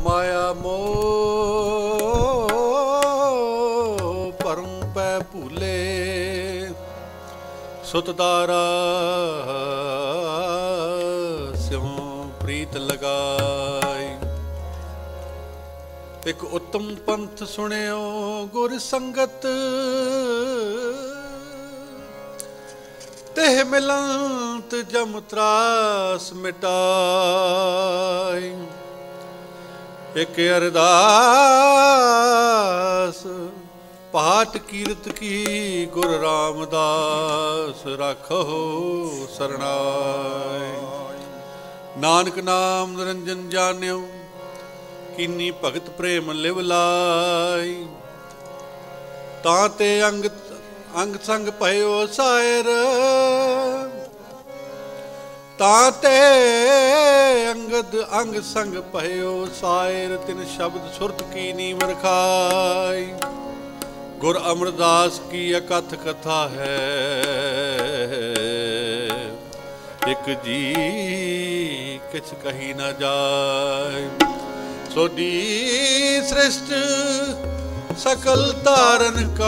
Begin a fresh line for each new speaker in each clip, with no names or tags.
माया मोह भरम पै भूले, सुतदारा स्यों प्रीत लगाई। एक उत्तम पंथ सुनियो गुर संगत, तेह मिलंत जम त्रास मिटाई। एक अरदास पाठ कीरत की गुर रामदास, राखो सरनाई। नानक नाम निरंजन जान्यो, कीनी भगत प्रेम लिव लाई। ताते अंग अंग संग भयो सायर, ताते अंगद अंग संग भयो सायर। तिन शब्द सुरत की नीम रखाई, गुर अमरदास की अकथ कथा है। एक जी किछ कही न जाय, सोडी सृष्ट सकल तारन को।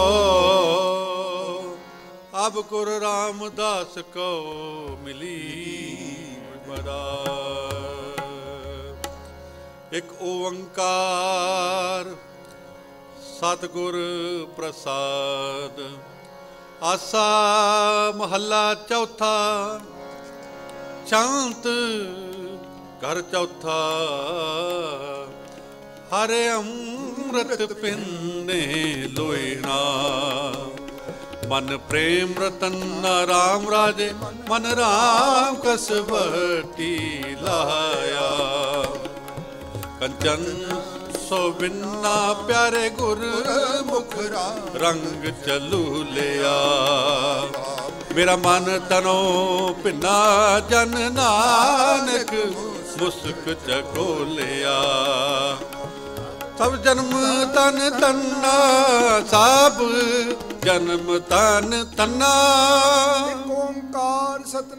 अब गुर रामदास को मिली बधाई। एक ओंकार सतगुर प्रसाद, आसा महला चौथा। शांत घर चौथा, हरे अमृत पिंने लोयना। मन प्रेम रतन राम राजे, मन राम कसवटी लाया। कंचन सो बिन्ना प्यारे गुर मुख रंग चलू लिया। मेरा मन तनो पिना जन नानक मुस्क चको लिया। सब जन्म तन तन्ना, सब जन्म तन तन्ना।
ओंकार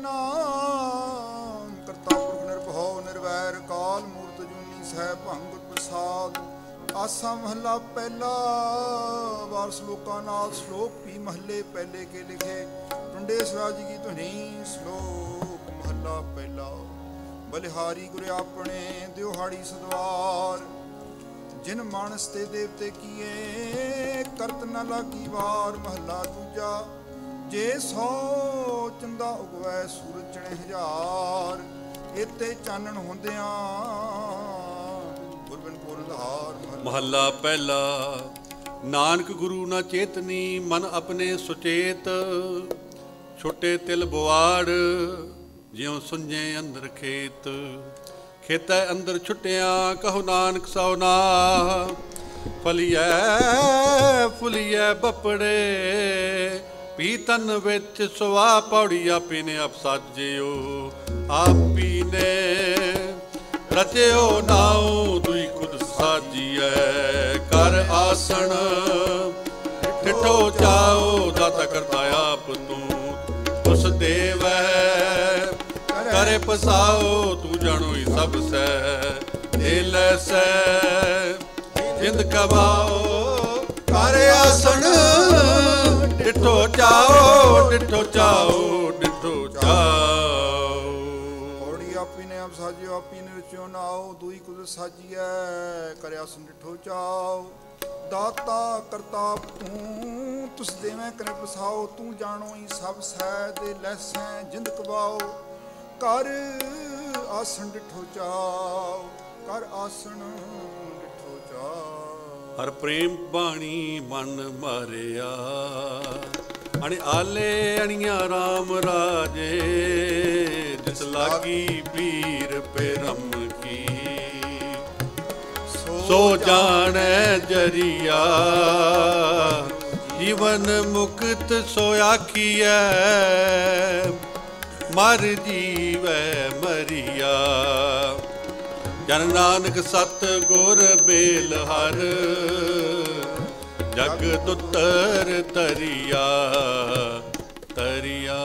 सतनाम करता पुरख निर्भव निर्वैर काल मूर्त जूनी सह भंग प्रसाद। आसा महला पहला, वार श्लोका नाल श्लोक भी महले पहले के लिखे। टुंडे स्वराज की धुनी श्लोक महला पहला। बलिहारी गुर अपने दिहाड़ी सदवार, जिन मानस ते देवते किए करत न लागी वार। महला दूजा, जे सौ चंदा उगवै सूरज चढ़े हजार। इते चानण होंदियां गुरबिन पूरन हार।
महला पहला। नानक गुरु न चेतनी, मन अपने सुचेत। छोटे तिल बुआड़, ज्यों सुंजे अंदर खेत। खेतै अंदर छुटिया, कहो नानक सौना। फलिए फुलिए बपड़े, पीतन विच सुआ पौड़ी। आपी ने आप साजियो, आपी ने रचियो नाओ। दुई खुद साजिए कर आसन, ठिठो जाओ। दाता करता आप तू, उस देव करे पसाओ। तू जानो ही सब से, दिल से जिंद कबाओ। करे आसन डिठो जाओ, डिठो जाओ, डिठो जाओ।
औड़ी आपी ने आप साजियो, आपी ने रचियो नाओ। दुई कुद साजिए करे आसन डिठो जाओ। दाता करता तू, तुस देवें करे पसाओ। तू जानो ही सब सै, दिल से जिंद कबाओ। कर आसन डिठो जाओ, कर आसन डिठो जाओ।
हर प्रेम बाणी मन मारिया, अण आले अणिया राम राजे। जिस लागी पीर पेरम की, सो जाने जरिया। जीवन मुक्त सो आखिए, मर जीवै मरिया। जन नानक सत गुर बेल हर, जग तुतर तरिया तरिया।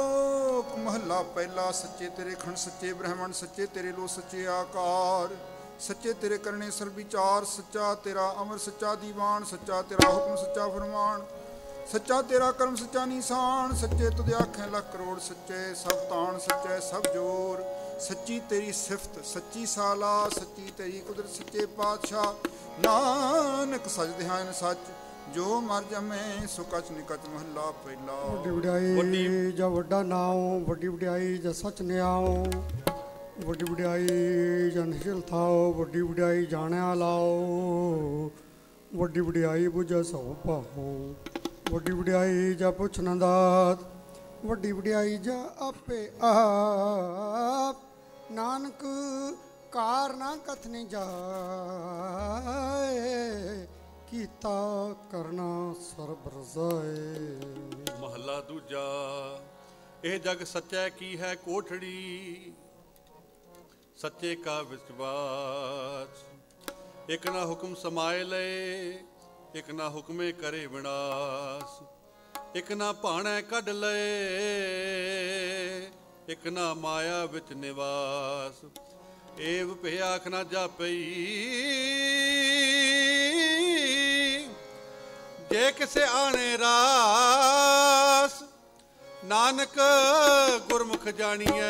श्लोक महला पहला। सच्चे तेरे खंड सच्चे ब्रह्मण, सच्चे तेरे लो सच्चे आकार। ਸੱਚੇ ਤੇਰੇ ਕਰਨੇ ਸਰ ਵਿਚਾਰ, ਸੱਚਾ ਤੇਰਾ ਅਮਰ, ਸੱਚਾ ਦੀਵਾਨ, ਸੱਚਾ ਤੇਰਾ ਹੁਕਮ, ਸੱਚਾ ਫਰਮਾਨ, ਸੱਚਾ ਤੇਰਾ ਕਰਮ, ਸੱਚਾ ਨਿਸ਼ਾਨ, ਸੱਚੇ ਤੁਧ ਆਖੇ ਲੱਖ ਕਰੋੜ, ਸੱਚੇ ਸਭ ਤਾਣ, ਸੱਚੇ ਸਭ ਜੋਰ, ਸੱਚੀ ਤੇਰੀ ਸਿਫਤ, ਸੱਚੀ ਸਾਲਾ, ਸੱਚੀ ਤੇਰੀ ਕੁਦਰਤ, ਸੱਚੇ ਪਾਤਸ਼ਾਹ ਨਾਨਕ ਸਜਦੇ ਹਨ ਸੱਚ, ਜੋ ਮਰ ਜਮੇ ਸੋ ਕਛ ਨਿਕਚ ਮਹੱਲਾ ਪਹਿਲਾ।
ਵੱਡੀ ਵਡਿਆਈ ਜਾਂ ਵੱਡਾ ਨਾਉ, ਵੱਡੀ ਵਡਿਆਈ ਜਾਂ ਸੱਚ ਨਿਆਉ, ਵੱਡੀ ਵਡਿਆਈ ਜਾਂ ਨਿਸ਼ਚਲ ਥਾਓ, ਵੱਡੀ ਵਡਿਆਈ ਜਾਣਿਆ ਲਾਓ, ਵੱਡੀ ਵਡਿਆਈ ਬੁਝਾ ਸੋ ਪਾਓ, ਵੱਡੀ ਵਡਿਆਈ ਜਾਂ ਪੁੱਛ ਨਾ ਦਾਤ, ਵੱਡੀ ਵਡਿਆਈ ਜਾਂ ਆਪੇ ਆਪ, ਨਾਨਕ ਕਾਰ ਨਾ ਕਥਨੀ ਜਾਏ, ਕੀਤਾ ਕਰਨਾ ਸਰਬ ਰਜ਼ਾਏ।
ਮਹੱਲਾ ਦੂਜਾ। ਇਹ ਜਗ ਸੱਚੈ ਕੀ ਹੈ ਕੋਠੜੀ, ਸੱਚੇ ਕਾ ਵਿਸ਼ਵਾਸ, ਇੱਕ ਨਾ ਹੁਕਮ ਸਮਾਏ ਲਏ, ਇੱਕ ਨਾ ਹੁਕਮੇ ਕਰੇ ਵਿਨਾਸ਼, ਇੱਕ ਨਾ ਭਾਣੈ ਕੱਢ ਲਏ, ਇੱਕ ਨਾ ਮਾਇਆ ਵਿੱਚ ਨਿਵਾਸ, ਏਵ ਭੇ ਆਖ ਨਾ ਜਾਪਈ, ਜੇ ਕਿਸੇ ਆਣੇ ਰਾਸ, ਨਾਨਕ ਗੁਰਮੁਖ ਜਾਣੀਐ,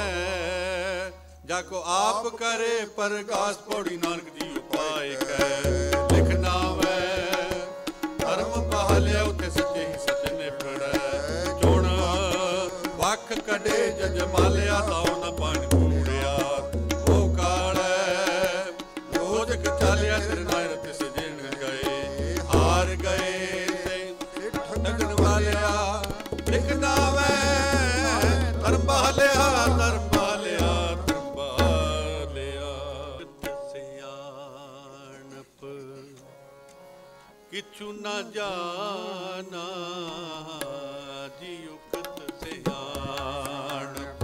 ਜਾ ਕੋ ਆਪ ਕਰੇ ਪਰਗਾਸ। ਪੌੜੀ ਨਾਨਕ ਜੀ ਉਪਾਇ ਕੈ ਲਿਖਨਾ ਵੈ, ਧਰਮ ਪਾਲਿਆ ਉਤੇ ਸੱਚੇ ਹੀ ਸੱਚ ਨਿਪੜੈ, ਚੁਣ ਵੱਖ ਕਢੇ ਜਜ ਮਾਲਿਆ, ਤਾਉ ਨ ਪਾਣੀ ਕੂੜਿਆ, ਉਹ ਕਾਲੈ ਰੋਜਕ ਚਾਲਿਆ, ਸਿਰ ਨਾਇਰ ਤਿਸ ਜਿਣ ਗਏ, ਹਾਰ ਗਏ ਤੇ ਠਗਣ ਵਾਲਿਆ, ਲਿਖਨਾ ਵੈ ਧਰਮ ਪਾਲਿਆ, ਧਰਮ ਪਾਲਿਆ, ਧਰਮ ਪਾਲਿਆ। ਸਿਆਣਪ ਕਿਛੁ ਨਾ ਜਾਣਾ, ਜੀ ਉਕਤ ਸਿਆਣਪ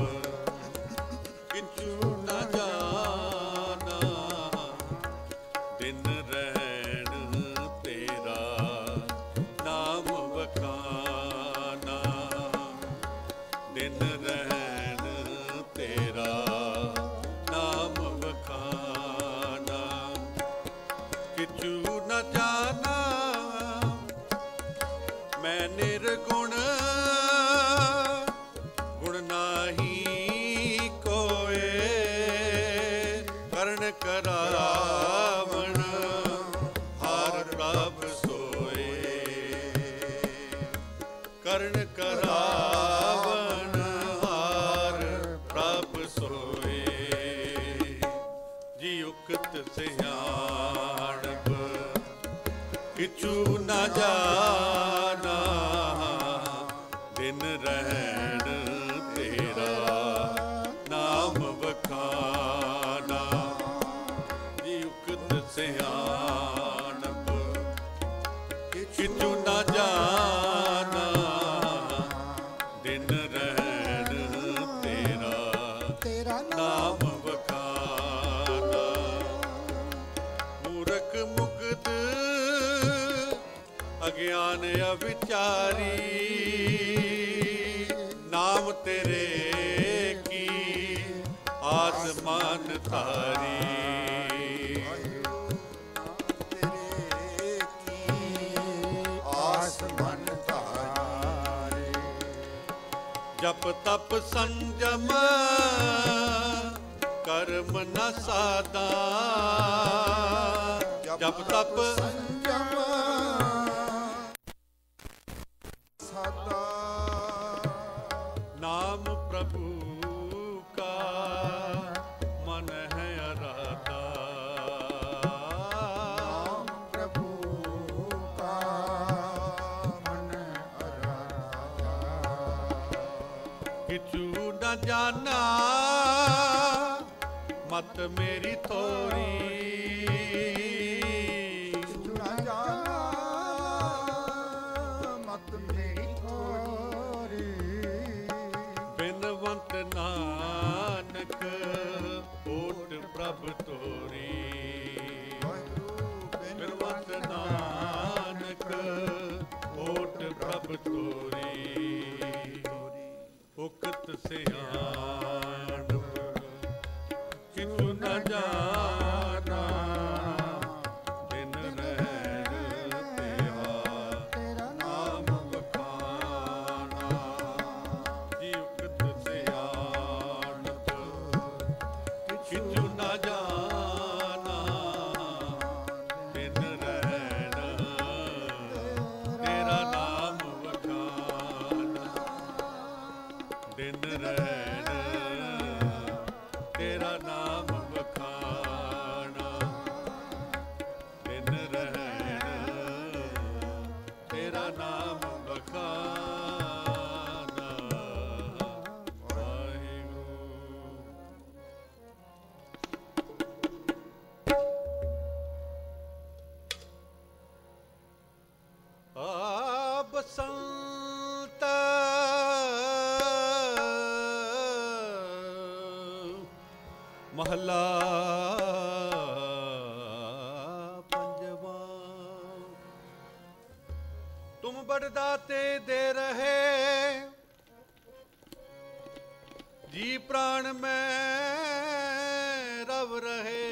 ਕਿਛੁ ਨਾ ਜਾਣਾ, ਦਿਨ ਰਹਿਣ ਤੇਰਾ ਨਾਮ ਵਖਾਨਾ, ਦਿਨ ਰਹਿਣ ਤੇਰਾ ਨਾਮ ਵਖਾਨਾ, ਕਿਛੁ ਨਾ ਜਾਣਾ ਮੈਂ ਨਿਰਗੁਣ, ਗੁਣ ਨਾਹੀ ਕੋਏ, ਕਰਨ ਕਰਾਵਣ ਹਰ ਪ੍ਰਭ ਸੋਏ, ਕਰਨ ਕਰਾਵਣ ਹਰ ਪ੍ਰਭ ਸੋਏ, ਜੀ ਉਕਤ ਸਿਆਣਪ ਕਿਛੁ ਨਾ ਜਾਣਾ, ਦਿਨ ਰਹਿਣ ਤੇਰਾ ਨਾਮ ਵਖਾਨਾ, ਜੀ ਉਕਤ ਸਿਆਣਪ ਕਿਛੁ ਨਾ ਜਾਣਾ, ਦਿਨ ਰਹਿਣ ਤੇਰਾ ਨਾਮ ਵਖਾਨਾ, ਮੂਰਖ ਮੁਕਤ ਅਗਿਆਨ ਅਵਿਚਾਰੀ, ਨਾਮ ਤੇਰੇ ਕੀ ਆਸਮਾਨ ਤਾਰੀ,
ਤੇਰੇ ਕੀ ਆਸਮਾਨ ਤਾਰੇ,
ਜਪ ਤਪ ਸੰਜਮ ਕਰਮ ਨ ਸਾਦਾ, ਜਪ ਤਪ
ਸੰਜਮ ਸਾਦਾ,
ਨਾਮ ਪ੍ਰਭੂ ਕਾ ਮਨ ਹੈ ਅਰਾਧਾ,
ਨਾਮ ਪ੍ਰਭੂ ਕਾ ਮਨ ਅਰਾਧਾ,
ਕਿਛੁ ਨ ਜਾਣਾ ਮਤ ਮੇਰੀ ਥੋਰੀ,
ਨਾ ਜਾਣਾ ਮਤ ਮੇਰੀ ਥੋਰੀ,
ਬਿਨਵੰਤ ਨਾਨਕ ਓਟ ਪ੍ਰਭ ਤੋਰੀ, ਬਿਨਵੰਤ ਨਾਨਕ ਓਟ ਪ੍ਰਭ ਤੋਰੀ, ਉਕਤ ਸਿਆਣਪ ਕਿਛੁ ਨ ਜਾਣਾ, किचु न जाना दिन रहना तेरा नाम बखाना दिन रहना तेरा नाम बखाना दिन रहना तेरा नाम बखाना वाहिगुरू। बसंत महला पंजवा। तुम बड़दाते दे रहे जी प्राण में रव रहे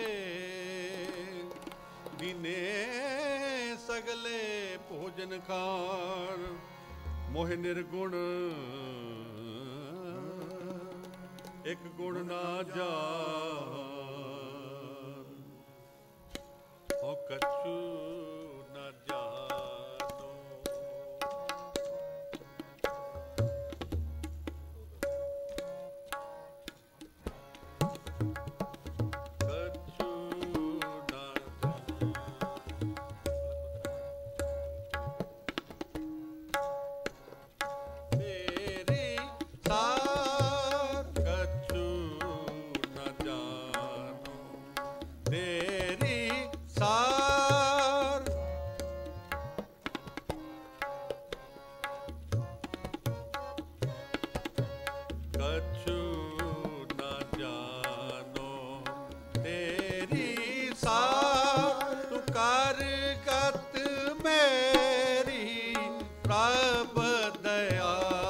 दिने सगले भोजन खान मोह निर्गुण एक गुण ना जान हो कछु न जानो। कछु न तेरी सार कछु न जानो तेरी सार कछु न जानो तेरी सार तू कारगत मेरी प्रभ दया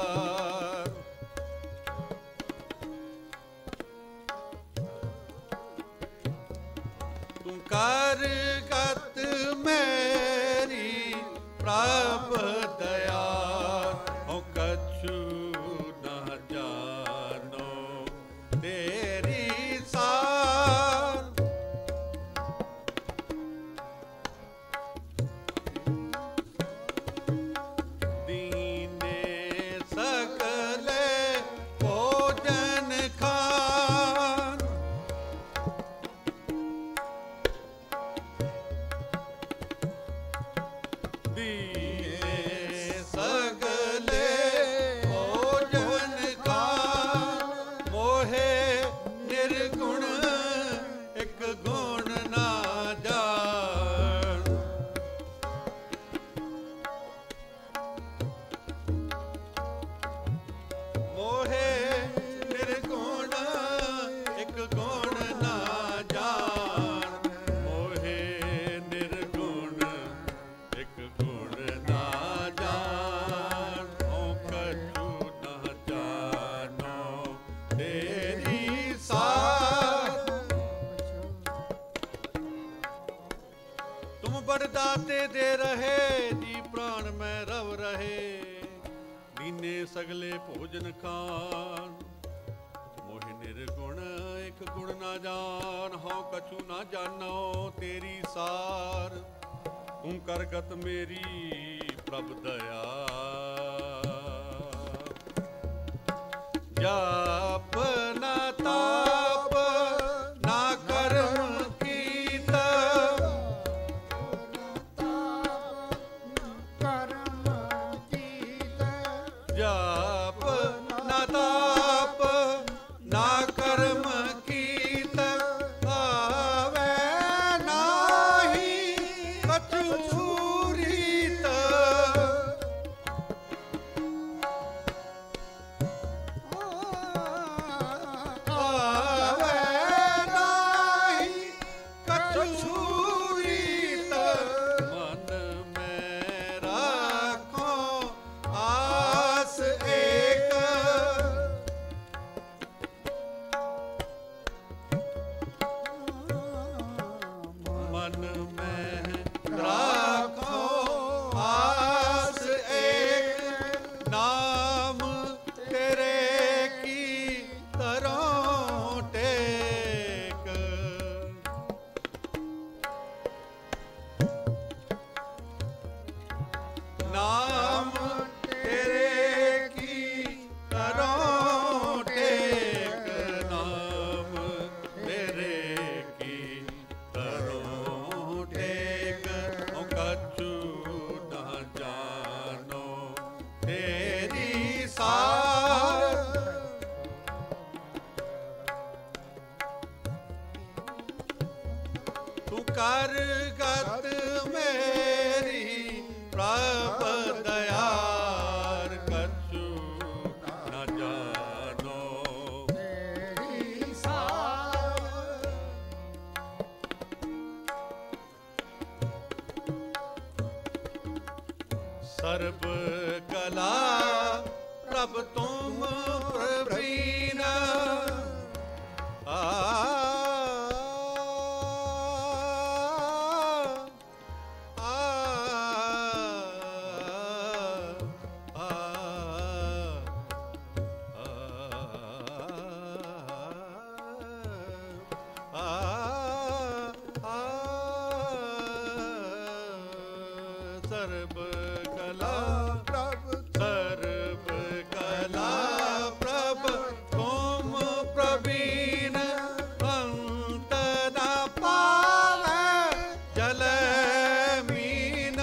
तू कारगत मेरी प्रभ दया हो कछु न जानो तेरी सार दीने सकले भोजन खान दीने सगले भोजन खान मोहे निर्गुण एक गुण ना जान मोहे निर्गुण एक गुण ना जान मोहे निर्गुण एक गुण ना जान हो कछु न जानो तेरी सार तुम बड़दाते दे रहे जी प्राण में रव रहे दीने सगले भोजन खान मोह निर्गुण एक गुण ना जान हो कछु ना जानो तेरी सार तुम करगत मेरी प्रभ दया जाप ना ताप ना कर्म कीता जाप ना ताप ना कर्म कीता आवे नाही कछु रीत ਤੂੰ ਕਰ ਗਤ ਮੇਰੀ ਪ੍ਰਭ ਦਇਆਰ ਕਛੂ ਨਾ ਜਾਣੋ
ਤੇਰੀ ਸਾਰ
ਸਰਬ ਕਲਾ ਪ੍ਰਭ ਤੁਮ ਪ੍ਰਵੀਨ ਸਰਬ ਕਲਾ
ਪ੍ਰਭ
ਸਰਬ ਕਲਾ ਪ੍ਰਭ ਤੁਮ ਪ੍ਰਵੀਨ ਅੰਤ ਨਾ ਪਾਵੈ ਜਲੈ ਮੀਨ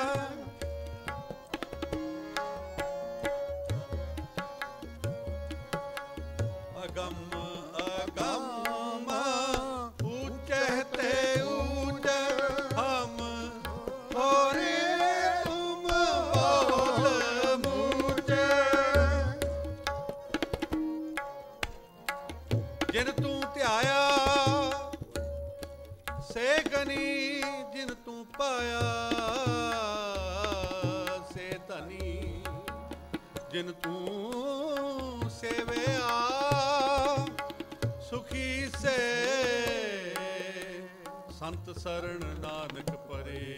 ਅਗੰਮ ਅਗੰਮ ਊਚੈ ਤੇ ਊਚ ਹਮ ਹੋਰੇ ਤੁਮ ਬੋਲ ਮੂਚ ਜਿਨ ਤੂੰ ਧਿਆਇਆ ਸੇ ਗਨੀ ਜਿਨ ਤੂੰ ਪਾਇਆ ਸੇ ਧਨੀ ਜਿਨ ਤੂੰ ਸੇਵਿਆ ਸੁਖੀ ਸੇ ਸੰਤ ਸਰਣ ਨਾਨਕ ਪਰੇ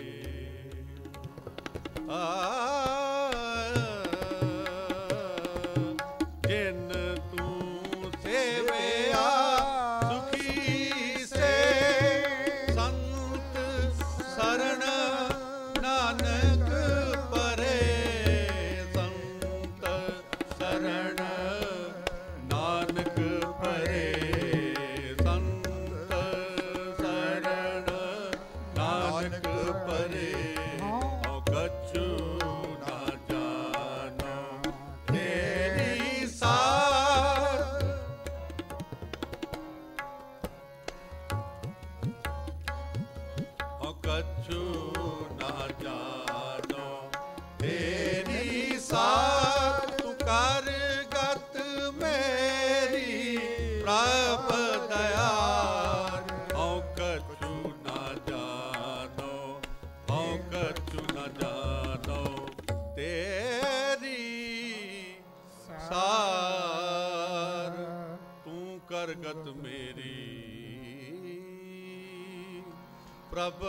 ਜਿਨ ਤੂੰ ਸੇਵਿਆ ਸੁਖੀ ਸੇ ਸੰਤ ਸਰਣ ਨਾਨਕ ਪਰੇ ਸੰਤ ਸਰਣ ਨਾਨਕ ਪਰੇ ਸੰਤ ਸਰਣ ਨਾਨਕ ਪਰੇ ਹਉ ਕਛੂ ਨਾ ਜਾਣੋ ਤੇਰੀ ਸਾਰ ਹਉ ਕਛੂ ਨਾ ਜਾਣੋ ਤੇਰੀ ਸਾਰ ਤੂੰ ਕਰ ਗਤ ਮੇਰੀ ਪ੍ਰਭ ਦਇਆਰ ਹਉ ਕਛੂ ਨਾ ਜਾਣੋ ਹਉ ਕਛੂ ਨਾ ਜਾਣੋ ਤੇਰੀ ਸਾਰ ਤੂੰ ਕਰ ਗਤ ਮੇਰੀ ਪ੍ਰਭ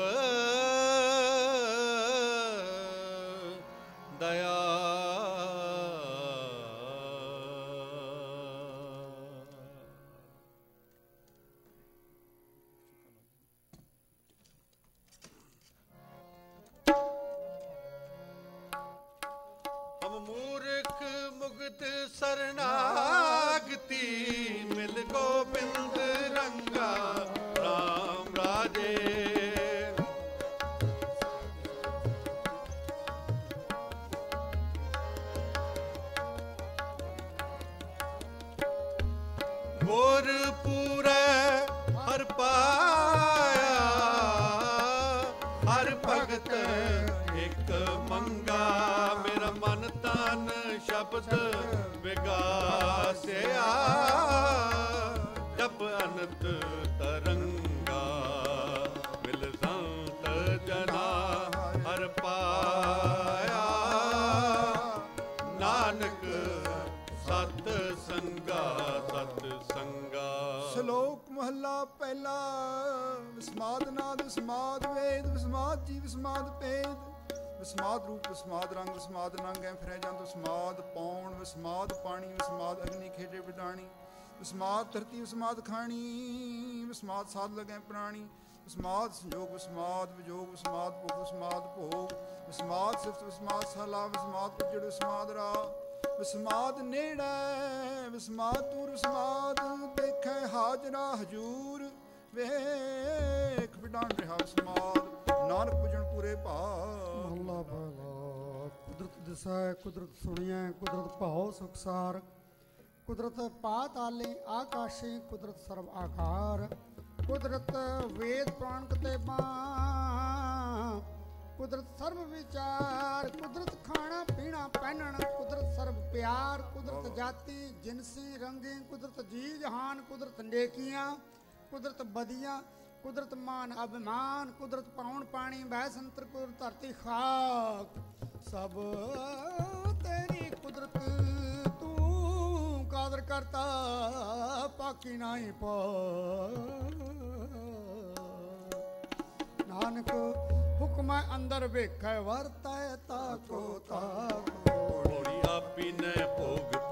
ਦਇਆ ਹਮ ਮੂਰਖ ਮੁਗਤ ਸਰਨਾਗਤੀ ਮਿਲ ਗੋਬਿੰਦ ਰੰਗਾ ਰਾਮ ਰਾਜੇ ਗੁਰ ਪੂਰੈ ਹਰ ਪਾਇਆ ਹਰ ਭਗਤ ਇੱਕ ਮੰਗਾ ਮੇਰਾ ਮਨ ਤਨ ਸ਼ਬਦ ਵਿਗਾਸਿਆ ਜਪ ਅਨੰਤ ਤਰੰਗਾ ਮਿਲ ਸੰਤ ਜਨਾ ਹਰ ਪਾਇਆ ਨਾਨਕ ਸਤ ਸੰਗਾ ਸਤ ਸੰਗਾ
ਸ਼ਲੋਕ ਮਹੱਲਾ ਪਹਿਲਾ ਵਿਸਮਾਦ ਨਾਦ ਵਿਸਮਾਦ ਵੇਦ ਵਿਸਮਾਦ ਜੀ ਵਿਸਮਾਦ ਭੇਦ ਵਿਸਮਾਦ ਰੂਪ ਵਿਸਮਾਦ ਰੰਗ ਵਿਸਮਾਦ ਨੰਗ ਐ ਫਿਰੈ ਜੰਤ ਵਿਸਮਾਦ ਪੌਣ ਵਿਸਮਾਦ ਪਾਣੀ ਵਿਸਮਾਦ ਅਗਨੀ ਖੇਡੇ ਵਿਡਾਣੀ ਵਿਸਮਾਦ ਧਰਤੀ ਵਿਸਮਾਦ ਖਾਣੀ ਵਿਸਮਾਦ ਸਾਧ ਲਗੈ ਪ੍ਰਾਣੀ ਵਿਸਮਾਦ ਸੰਜੋਗ ਵਿਸਮਾਦ ਵਿਜੋਗ ਵਿਸਮਾਦ ਭੋਗ ਵਿਸਮਾਦ ਭੋਗ ਵਿਸਮਾਦ ਸਿਫਤ ਵਿਸਮਾਦ ਸਲਾ ਵਿਸਮਾਦ ਪੁਜੜ ਵਿਸਮਾਦ ਰਾ ਵਿਸਮਾਦ ਨੇੜੇ ਵਿਸਮਾਦ ਦੂਰ ਵਿਸਮਾਦ ਦੇਖੈ ਹਾਜ਼ਰਾ ਹਜੂਰ ਵੇਖ ਵਿਡਾਣ ਰਿਹਾ ਵਿਸਮਾਦ ਨਾਨਕ ਪੁਜਣ ਪੂਰੇ ਭਾਵ
ਮਹਲਾ ਪਹਿਲਾ ਕੁਦਰਤ ਦਿਸੈ ਕੁਦਰਤ ਸੁਣੀਐ ਕੁਦਰਤ ਭਾਉ ਸੁਖਸਾਰ ਕੁਦਰਤ ਪਾਤਾਲੇ ਆਕਾਸ਼ੇ ਕੁਦਰਤ ਸਰਬ ਆਕਾਰ ਕੁਦਰਤ ਵੇਦ ਪੁਰਾਣ ਕਿਤਾਬਾਂ, ਕੁਦਰਤ ਸਰਬ ਵਿਚਾਰ, ਕੁਦਰਤ ਖਾਣਾ ਪੀਣਾ ਪਹਿਨਣ, ਕੁਦਰਤ ਸਰਬ ਪਿਆਰ, ਕੁਦਰਤ ਜਾਤੀ ਜਿਨਸੀ ਰੰਗੀ, ਕੁਦਰਤ ਜੀ ਜਹਾਨ, ਕੁਦਰਤ ਨੇਕੀਆਂ, ਕੁਦਰਤ ਬਦੀਆਂ, ਕੁਦਰਤ ਮਾਨ ਅਭਿਮਾਨ, ਕੁਦਰਤ ਪਾਉਣ ਪਾਣੀ ਬਹਿ ਸੰਤਰ, ਕੁਦਰਤ ਧਰਤੀ ਖਾਕ, ਸਭ ਤੇਰੀ ਕੁਦਰਤ ਤੂੰ ਕਾਦਰ ਕਰਤਾ, ਪਾਕੀ ਨਹੀਂ ਪਾ। ਨਾਨਕ ਹੁਕਮ ਅੰਦਰ ਵੇਖੈ ਵਰਤੈ ਤਾਕੋ ਤਾਕੋ,
ਆਪੀ ਨੇ ਭੋਗ